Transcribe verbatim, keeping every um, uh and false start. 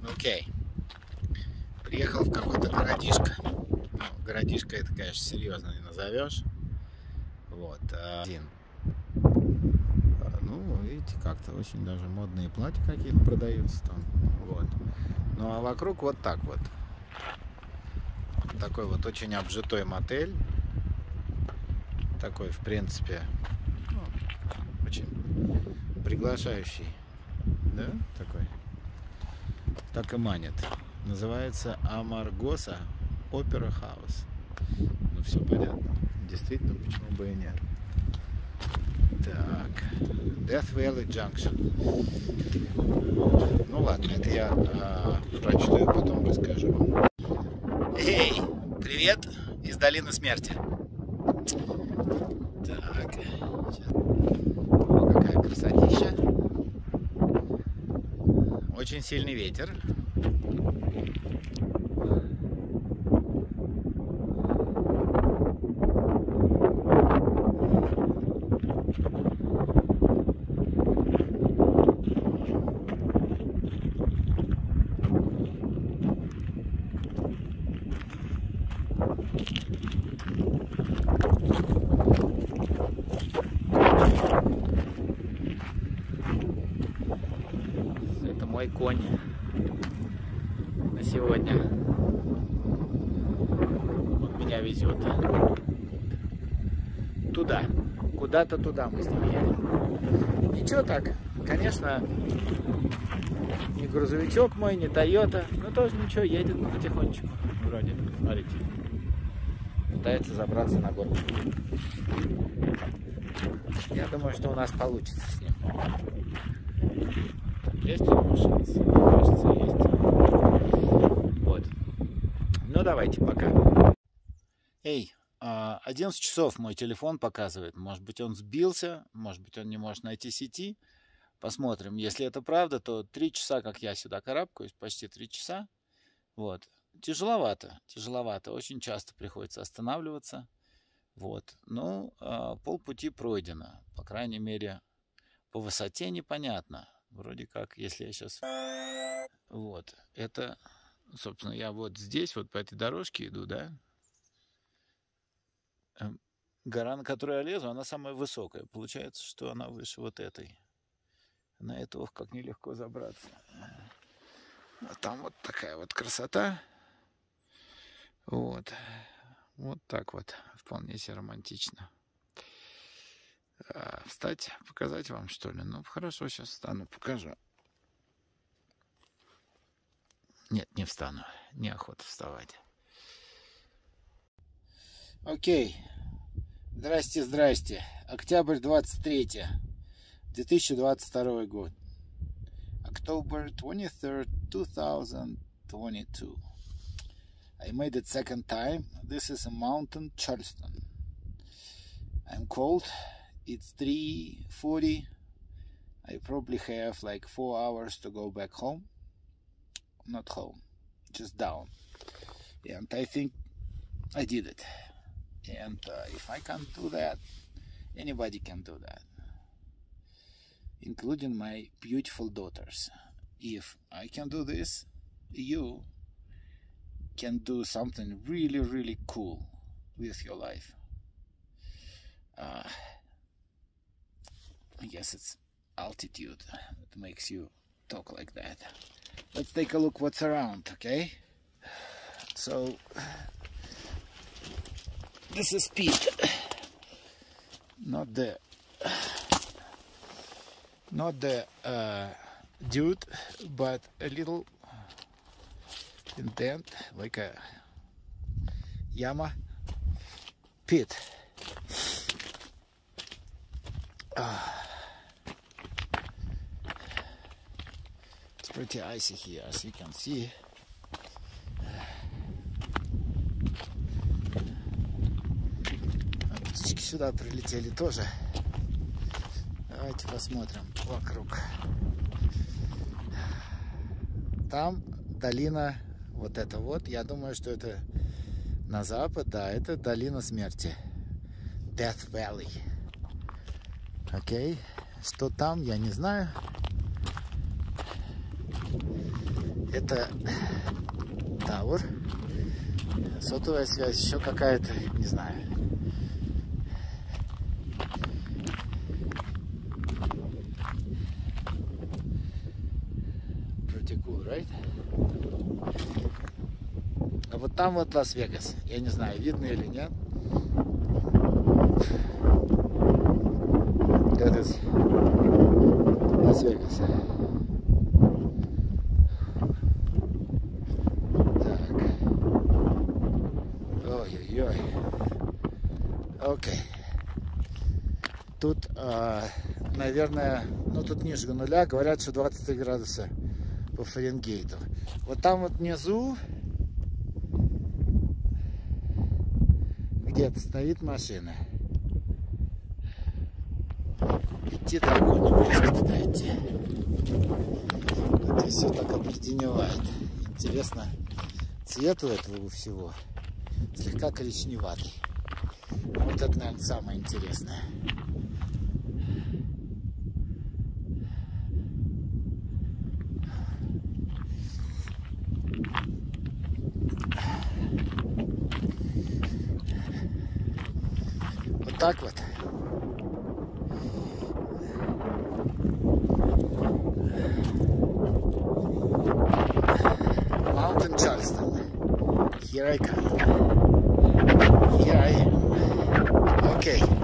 Окей. Приехал в какой-то городишко. Ну, городишко это, конечно, серьезно не назовешь. Вот. Один. Ну, видите, как-то очень даже модные платья какие-то продаются там. Вот. Ну, а вокруг вот так вот. Такой вот очень обжитой мотель. Такой, в принципе, ну, очень приглашающий. Да? Такой. Так и манит. Называется Амаргоса Опера Хаус. Ну, все понятно. Действительно, почему бы и нет. Так. Death Valley Junction. Ну ладно, это я а, прочту и потом расскажу вам. Эй, привет из Долины Смерти. Так. Сейчас. О, какая красотища. Очень сильный ветер. Это мой конь на сегодня. Он меня везет туда, куда-то туда мы с ним едем. Ничего так, конечно, не грузовичок мой, не Тойота, но тоже ничего, едет потихонечку вроде. Смотрите, пытается забраться на горку. Я думаю, что у нас получится с ним. Есть у него шанс? Кажется, есть. Вот. Ну, давайте, пока. Эй, одиннадцать часов мой телефон показывает. Может быть, он сбился, может быть, он не может найти сети. Посмотрим. Если это правда, то три часа, как я сюда карабкаюсь, почти три часа. Вот. Тяжеловато, тяжеловато. Очень часто приходится останавливаться. Вот. Ну, полпути пройдено. По крайней мере, по высоте непонятно. Вроде как, если я сейчас... Вот. Это, собственно, я вот здесь, вот по этой дорожке иду, да? Гора, на которую я лезу, она самая высокая. Получается, что она выше вот этой. На это, ох, как нелегко забраться. А там вот такая вот красота. Вот. Вот так вот. Вполне себе романтично. А, встать, показать вам, что ли? Ну, хорошо, сейчас встану, покажу. Нет, не встану. Неохота вставать. Окей. Здрасте, здрасте. Октябрь двадцать третье. две тысячи двадцать второй год. October twenty-third, two thousand twenty-two. I made it second time. This is a mountain, Charleston. I'm cold. It's three forty. I probably have like four hours to go back home. Not home, just down. And I think I did it. And uh, if I can't do that, anybody can do that. Including my beautiful daughters. If I can do this, you can do something really, really cool with your life. Uh, I guess it's altitude that makes you talk like that. Let's take a look what's around, okay? So, this is Pete. Not the... Not the uh, dude, but a little indent, like a Yama. Pit. Uh, it's pretty icy here, as you can see. Птички сюда прилетели тоже. Давайте посмотрим вокруг. Там долина, вот это вот, я думаю, что это на запад, да, это долина смерти. Death Valley. Окей, что там, я не знаю. Это Тауэр. Сотовая связь, еще какая-то, не знаю. Pretty cool, right? А вот там вот Лас-Вегас. Я не знаю, видно или нет. That is Лас-Вегас. Так. Ой-ой-ой. Окей. Тут, а, наверное, ну тут ниже нуля. Говорят, что двадцать три градуса по Фаренгейту. Вот там вот внизу где-то стоит машина. Идти далеко не близко туда идти. Это все так определяет. Интересно, цвет у этого всего слегка коричневатый. Вот это, наверное, самое интересное. Вот так вот. Mountain Charleston. Here I come. Here I am. Okay.